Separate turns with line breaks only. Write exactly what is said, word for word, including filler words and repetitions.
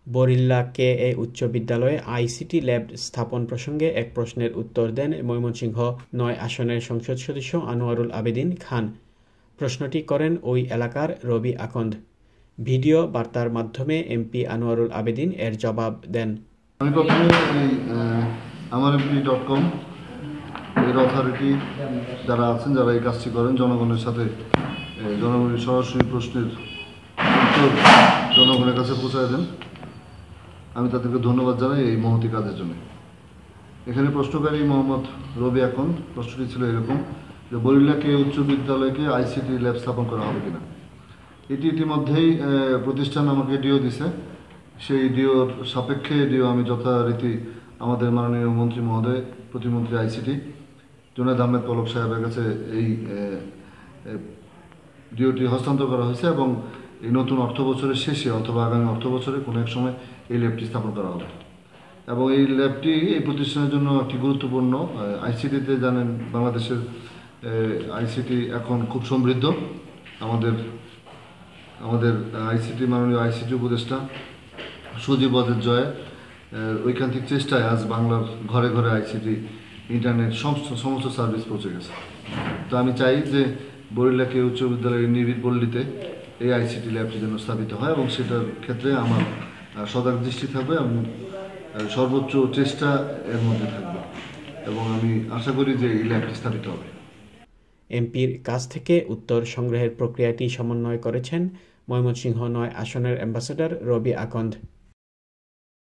বরিল্লা কে এ উচ্চ বিদ্যালয়ে ICT lab স্থাপন প্রসঙ্গে এক প্রশ্নের উত্তর দেন ময়মনসিংহ নয় আসনের সংসদ সদস্য আনোয়ারুল আবেদিন খান। প্রশ্নটি করেন ওই এলাকার রবি আকন্দ। ভিডিও বার্তার মাধ্যমে এমপি আনোয়ারুল আবেদিন এর জবাব দেন।
আমি প্রথমে এই আমার এমপি ডট কম এর অথরিটি যারা আছেন, যারা এই কাজটি করেন, জনগণের সাথে জনগণের সরাসরি প্রশ্নের উত্তর জনগণের কাছে পৌঁছায় দেন, আমি তাদেরকে ধন্যবাদ জানাই এই মহতি কাজের জন্য। এখানে প্রশ্নকারী মোহাম্মদ রবি আকন্দ, প্রশ্নটি ছিল এরকম যে বরিল্লা কে উচ্চ বিদ্যালয়কে আইসিটি ল্যাব স্থাপন করা হবে কিনা। এটি ইতিমধ্যেই প্রতিষ্ঠান আমাকে ডিও দিছে, সেই ডিওর সাপেক্ষে ডিও আমি যথারীতি আমাদের মাননীয় মন্ত্রী মহোদয়, প্রতিমন্ত্রী আইসিটি জুনায়েদ আহমেদ পলক সাহেবের কাছে এই ডিওটি হস্তান্তর করা হয়েছে এবং এই নতুন অর্থ বছরের শেষে অথবা আগামী অর্থ বছরে কোনো এক সময় এই ল্যাবটি স্থাপন করা হবে। এবং এই ল্যাবটি এই প্রতিষ্ঠানের জন্য একটি গুরুত্বপূর্ণ। আইসিটিতে জানেন বাংলাদেশের আইসিটি এখন খুব সমৃদ্ধ। আমাদের আমাদের আইসিটি মাননীয় আইসিটি উপদেষ্টা সুজীব ওয়াজেদ জয় ঐকান্তিক চেষ্টায় আজ বাংলার ঘরে ঘরে আইসিটি, ইন্টারনেট, সমস্ত সমস্ত সার্ভিস পৌঁছে গেছে। তো আমি চাই যে বরিল্লা কে উচ্চ বিদ্যালয়ের নিবিড় পল্লীতে এই আইসিটি ল্যাবটি যেন স্থাপিত হয় এবং সেটার ক্ষেত্রে আমার সজাগ দৃষ্টি থাকবে, আমি সর্বোচ্চ চেষ্টা এর মধ্যে থাকবে এবং আমি আশা করি যে এই ল্যাবটি স্থাপিত হবে।
এমপির কাছ থেকে উত্তর সংগ্রহের প্রক্রিয়াটি সমন্বয় করেছেন ময়মনসিংহ নয় আসনের অ্যাম্বাসেডর রবি আকন্দ।